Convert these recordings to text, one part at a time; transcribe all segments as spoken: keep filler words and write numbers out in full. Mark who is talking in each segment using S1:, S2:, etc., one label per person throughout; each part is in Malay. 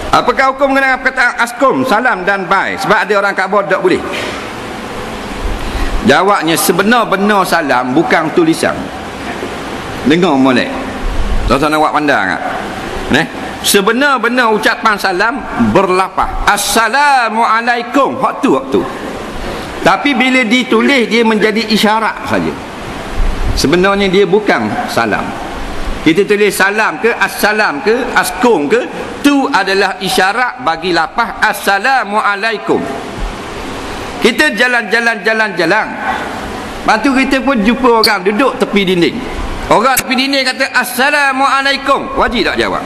S1: Apakah hukum mengenai perkataan askum, salam dan bye? Sebab ada orang Kaabah tak boleh. Jawabnya, sebenar-benar salam bukan tulisan. Dengar molek. Tuan-tuan awak pandang tak? Neh, sebenar-benar ucapan salam berlapaz. Assalamualaikum. Hak tu, hak tu. Tapi bila ditulis dia menjadi isyarat saja. Sebenarnya dia bukan salam. Kita tulis salam ke, assalam ke, askum ke, tu adalah isyarat bagi lapaz assalamualaikum. Kita jalan-jalan jalan-jalan. Lepas tu kita pun jumpa orang duduk tepi dinding. Orang tepi dinding kata assalamualaikum. Wajib tak jawab?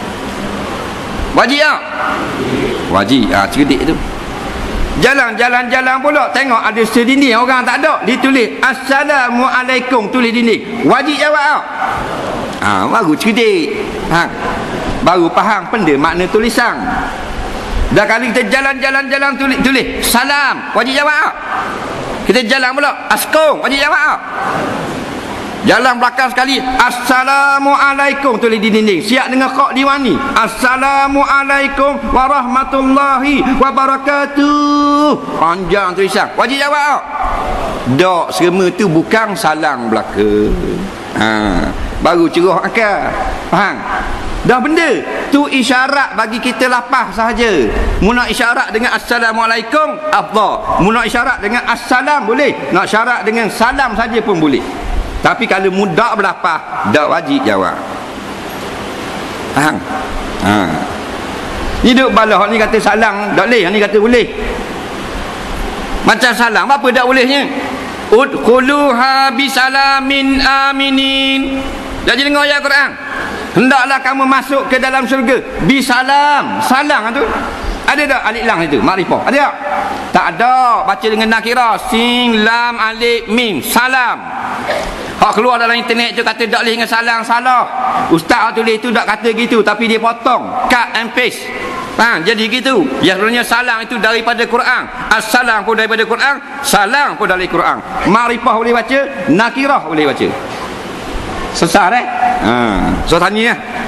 S1: Wajib tak? Wajib. Ah, cerdik tu. Jalan-jalan-jalan pula tengok ada sedinding orang tak ada, ditulis assalamualaikum, tulis dinding. Wajib jawab tak? Ah, baru cerdik. Ha. Baru faham benda makna tulisan. Dah kali kita jalan-jalan-jalan tulis tulis salam, wajib jawab tak? Kita jalan pula askum, wajib jawab tak? Jalan belakang sekali assalamualaikum, tulis di dinding. Siap dengan kok diwani. Assalamualaikum warahmatullahi wabarakatuh. Panjang tulisan. Wajib jawab tak? Dok, semua tu bukan salam belaka. Ha, baru cerah akal. Faham? Dah benda tu isyarat bagi kita lapaz sahaja. Mu nak isyarat dengan assalamualaikum afdal. Mu nak isyarat dengan assalam boleh. Nak isyarat dengan salam saja pun boleh. Tapi kalau mudah berlapaz, tak wajib jawab. Faham? Ha. Ni duk balah ni kata salam tak boleh, ni kata boleh. Macam salam apa tak bolehnya? Udkhuluha bisalamin aminin. Jadi dengar ayat Quran. Hendaklah kamu masuk ke dalam syurga bisalam. Salam tu. Ada tak alif lam itu? Makrifah. Ada tak? Tak ada. Baca dengan nakirah. Sin lam alif mim. Salam. Hak keluar dalam internet tu kata tak boleh dengan salam, salah. Ustaz tulis tu tak kata gitu, tapi dia potong, cut and paste. Ha, jadi gitu. Ya sebenarnya salam itu daripada Quran. Assalam pun daripada Quran, salam pun dari Quran. Makrifah boleh baca, nakirah boleh baca. Sesat eh? Ha, so tanya ya.